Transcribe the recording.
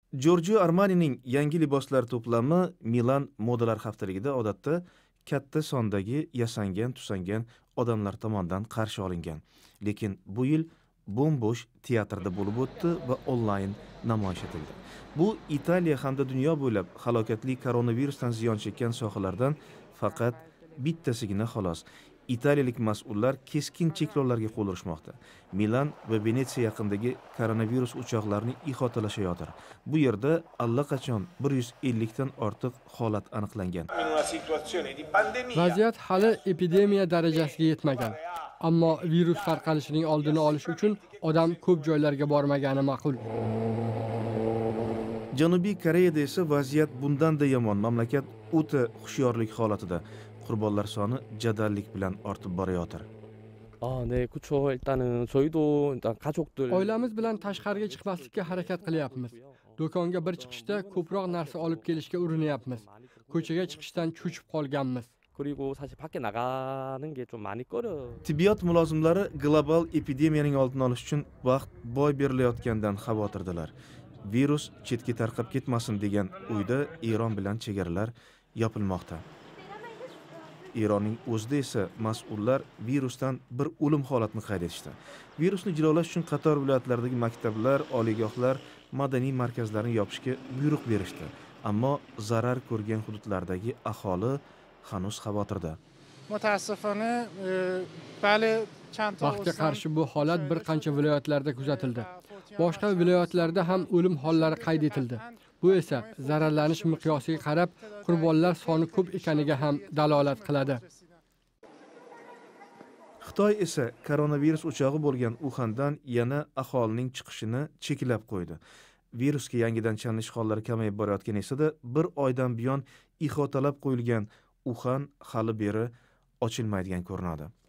Giorgio Armanining yangi liboslar to'plami Milan modalar haftaligida odatda katta sondagi yasangan-tusangan odamlar tomonidan qarshi olingan. Lekin bu yil bo'm-bo'sh teatrda bo'lib o'tdi va onlayn namoyish etildi. Bu Italiya hamda dunyo bo'ylab halokatli koronavirusdan ziyon chekkan sohalardan faqat bittasigina xolos. Italiyalik mas'ullar keskin cheklovlarga qo'l urishmoqda. Milan va Venetsiya yaqinidagi koronavirus o'choqlarini ihatalashayotir. Bu yerda allaqachon 150 dan ortiq holat aniqlangan. Vaziyat hali epidemiya darajasiga yetmagan. Ammo virus tarqalishining oldini olish uchun odam ko'p joylarga bormagani ma'qul. Janubiy Koreyada esa vaziyat bundan-da yomon. Mamlakat o'ta hushyorlik holatida. Qurbonlar soni jadallik bilan ortib borayotir. 네, 그렇죠. 일단은 저희도 일단 가족들 Oilamiz bilan tashqariga chiqmaslikka harakat qilyapmiz. Do'konga bir chiqishda ko'proq narsa olib kelishga urinyapmiz. Ko'chaga chiqishdan cho'chib qolganmiz. 그리고 사실 밖에 나가는 게 좀 많이 꺼려. Tibbiyot mulozimlari global epidemiyaning oldini olish uchun vaqt boy berilayotgandan xavotirdalar. Virus chetga tarqab ketmasin degan o'yda Eron bilan chegaralar yopilmoqda. Eronning o'zida esa mas'ullar virusdan bir o'lim holatini qayd etishdi. Virusni jilolash uchun qator viloyatlardagi maktablar, oliygohlar, madaniy markazlarni yopishga buyruq berishdi. Ammo zarar ko'rgan hududlardagi aholi hanuz xavotirda. متاسفانه بله چند تا Vaqtga qarshi bu holat bir qancha viloyatlarda kuzatildi. Boshqa viloyatlarda ham o'lim hollari qayd etildi. Bu esa zararlanish miqyosiga qarab qurbonlar soni ko'p ekaniga ham dalolat qiladi. Xitoy esa koronavirus o'chog'i bo'lgan Uxandan yana aholining chiqishini cheklab qo'ydi. Virusga yangidan chalinish hollari kamayib borayotgan esa-da, bir oydan buyon ihotalab qo'yilgan Uxan hali beri ochilmaydigan ko'rinadi.